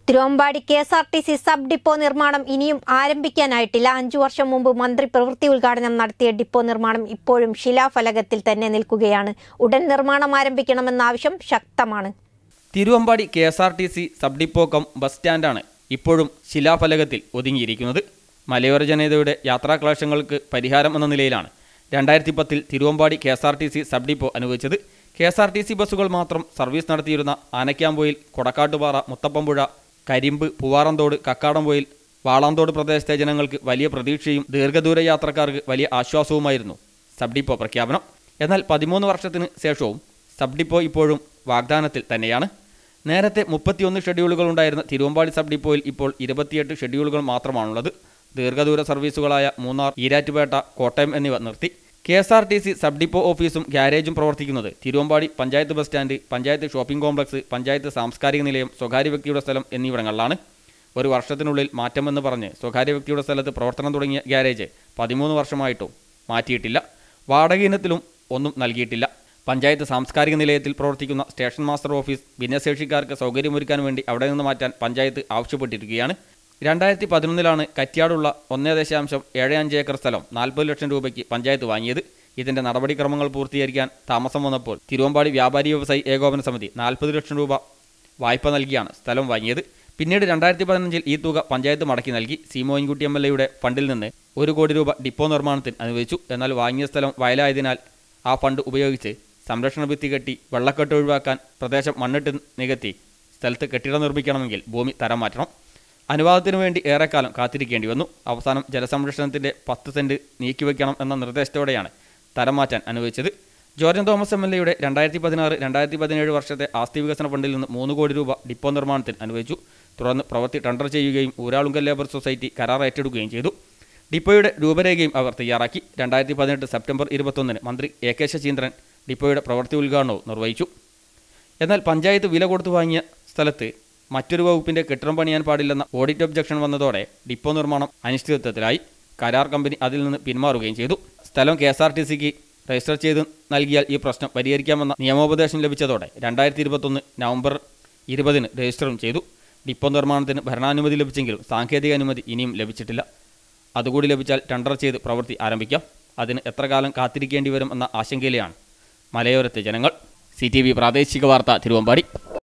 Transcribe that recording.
Thiruvambady KSRTC sub depot നിർമ്മാണം ഇനിയും ആരംഭിക്കാനായിട്ടില്ല. 5 വർഷം മുമ്പ് മന്ത്രി പ്രവൃത്തി ഉദ്ഘാടനം നടത്തിയ ഡിപ്പോ നിർമ്മാണം ഇപ്പോഴും ശിലാഫലകത്തിൽ തന്നെ നിൽക്കുകയാണ്. ഉടൻ നിർമ്മാണം ആരംഭിക്കണമെന്ന ആവശ്യം ശക്തമാണ്. Thiruvambady KSRTC sub depot cum bus സ്റ്റാൻഡാണ് ഇപ്പോഴും ശിലാഫലകത്തിൽ ഒതുങ്ങിയിരിക്കുന്നത്. മലയോര ജനതയുടെ യാത്രാക്ലേശങ്ങൾക്ക് പരിഹാരം എന്ന നിലയിലാണ് 2010-ൽ തിരുവമ്പാടി കെ.എസ്.ആർ.ടി.സി സബ് ഡിപ്പോ അനുവദിച്ചത്. കെ.എസ്.ആർ.ടി.സി ബസ്സുകൾ മാത്രം സർവീസ് നടത്തിയിരുന്ന ആനക്കാംപൊയിൽ, കൊടക്കാട്ടുപാറ, മുത്തപ്പമ്പുഴ, കരിമ്പ്, പൂവാറന്തോട്, കക്കാടംപൊയിൽ, വാളാന്തോട് പ്രദേശത്തെ ജനങ്ങൾക്ക് വലിയ പ്രതീക്ഷയും ദീർഘദൂര യാത്രക്കാർക്ക് വലിയ ആശ്വാസവുമായിരുന്നു സബ് ഡിപ്പോ പ്രഖ്യാപനം. എന്നാൽ 13 വർഷത്തിന് ശേഷവും സബ് ഡിപ്പോ ഇപ്പോഴും വാഗ്ദാനത്തിൽ തന്നെയാണ്. നേരത്തെ 31 ഷെഡ്യൂളുകൾ ഉണ്ടായിരുന്ന തിരുവമ്പാടി സബ് ഡിപ്പോയിൽ ഇപ്പോൾ 28 ഷെഡ്യൂളുകൾ മാത്രമാണുള്ളത്. ദീർഘദൂര സർവീസുകളായ മൂന്നാർ, ഈരാറ്റുപേട്ട, കോട്ടയം എന്നിവ നിർത്തി. കെ.എസ്.ആർ.ടി.സി സബ് ഡിപ്പോ ഓഫീസും ഗ്യാരേജും പ്രവർത്തിക്കുന്നത് Thiruvambady panchayat bus stand, panchayat shopping complex, panchayat സാംസ്കാരിക നിലയം, സ്വകാര്യ വ്യക്തിയുടെ സ്ഥലം എന്നിവിടങ്ങളിലാണ്. ഒരു വർഷത്തിനുള്ളിൽ മാറ്റമെന്ന് പറഞ്ഞ് സ്വകാര്യ വ്യക്തിയുടെ സ്ഥലത്ത് പ്രവർത്തനം തുടങ്ങിയ ഗ്യാരേജ് 13 വർഷമായിട്ടും മാറ്റിയിട്ടില്ല. വാടക ഇനത്തിലും ഒന്നും നൽകിയിട്ടില്ല. പഞ്ചായത്ത് സാംസ്കാരിക നിലയത്തിൽ പ്രവർത്തിക്കുന്ന സ്റ്റേഷൻ മാസ്റ്റർ ഓഫീസ് ഭിന്നശേഷിക്കാർക്ക് സൗകര്യമൊരുക്കാൻ വേണ്ടി അവിടെ നിന്ന് മാറ്റാൻ പഞ്ചായത്ത് ആവശ്യപ്പെട്ടിരിക്കുകയാണ്. 2011-ലാണ് കറ്റ്യാടുള്ള 1.75 ഏക്കർ സ്ഥലം 40 ലക്ഷം രൂപയ്ക്ക് പഞ്ചായത്ത് വാങ്ങിയത്. ഇതിന്റെ നടപടിക്രമങ്ങൾ പൂർത്തീകരിക്കാൻ താമസം വന്നപ്പോൾ തിരുവമ്പാടി വ്യാപാരി വ്യവസായി ഏകോപന സമിതി 40 ലക്ഷം രൂപ വായ്പ നൽകിയാണ് സ്ഥലം വാങ്ങിയത്. പിന്നീട് 2015-ൽ ഈ തുക പഞ്ചായത്ത് മടക്കി നൽകി. സി മോയിൻകുട്ടി MLA-യുടെ ഫണ്ടിൽ നിന്ന് 1 കോടി രൂപ ഡിപ്പോ നിർമ്മാണത്തിന് അനുവദിച്ചു. എന്നാൽ വാങ്ങിയ സ്ഥലം വയലായതിനാൽ ആ ഫണ്ട് ഉപയോഗിച്ച് സംരക്ഷണ ഭിത്തി കെട്ടി വെള്ളക്കെട്ട് ഒഴിവാക്കാൻ പ്രദേശം മണ്ണിട്ട് നികത്തി സ്ഥലത്ത് കെട്ടിടം നിർമ്മിക്കണമെങ്കിൽ ഭൂമി തരം മാറ്റണം. അനുവാദത്തിനു വേണ്ടി ഏറെക്കാലം കാത്തിരിക്കേണ്ടി വന്നു. അവസാനം ജലസംരക്ഷണത്തിൻ്റെ 10 സെന്റ് നീക്കിവെക്കണം എന്ന നിർദ്ദേശത്തോടെയാണ് തരം മാറ്റാൻ അനുവദിച്ചത്. ജോർജൻ തോമസ് MLA-യുടെ 2016-2017 വർഷത്തെ ആസ്തി വികസന ഫണ്ടിൽ നിന്ന് 3 കോടി രൂപ ഡിപ്പോ നിർമ്മാണത്തിന് അനുവദിച്ചു. തുടർന്ന് പ്രവൃത്തി ടെൻഡർ ചെയ്യുകയും ഊരാളുങ്കൽ ലേബർ സൊസൈറ്റി കരാർ ഏറ്റെടുക്കുകയും ചെയ്തു. ഡിപ്പോയുടെ രൂപരേഖയും അവർ തയ്യാറാക്കി. 2018 സെപ്റ്റംബർ 21-ന് മന്ത്രി A.K. ശശീന്ദ്രൻ ഡിപ്പോയുടെ പ്രവൃത്തി ഉദ്ഘാടനവും നിർവഹിച്ചു. എന്നാൽ പഞ്ചായത്ത് വില കൊടുത്തു വാങ്ങിയ സ്ഥലത്ത് മറ്റൊരു വകുപ്പിന്റെ കെട്ടിടം പണിയാൻ പാടില്ലെന്ന ഓഡിറ്റ് ഒബ്ജക്ഷൻ വന്നതോടെ ഡിപ്പോ നിർമ്മാണം അനിശ്ചിതത്വത്തിലായി. കരാർ കമ്പനി അതിൽ നിന്ന് പിന്മാറുകയും ചെയ്തു. സ്ഥലം കെ.എസ്.ആർ.ടി.സിക്ക് രജിസ്റ്റർ ചെയ്ത് നൽകിയാൽ ഈ പ്രശ്നം പരിഹരിക്കാമെന്ന നിയമോപദേശം ലഭിച്ചതോടെ 2021 നവംബർ 20-ന് രജിസ്റ്ററും ചെയ്തു. ഡിപ്പോ നിർമ്മാണത്തിന് ഭരണാനുമതി ലഭിച്ചെങ്കിലും സാങ്കേതിക അനുമതി ഇനിയും ലഭിച്ചിട്ടില്ല. അതുകൂടി ലഭിച്ചാൽ ടെൻഡർ ചെയ്ത് പ്രവൃത്തി ആരംഭിക്കാം. അതിന് എത്ര കാലം കാത്തിരിക്കേണ്ടി വരും എന്ന ആശങ്കയിലാണ് മലയോരത്തെ ജനങ്ങൾ. CTV പ്രാദേശിക വാർത്ത, തിരുവമ്പാടി.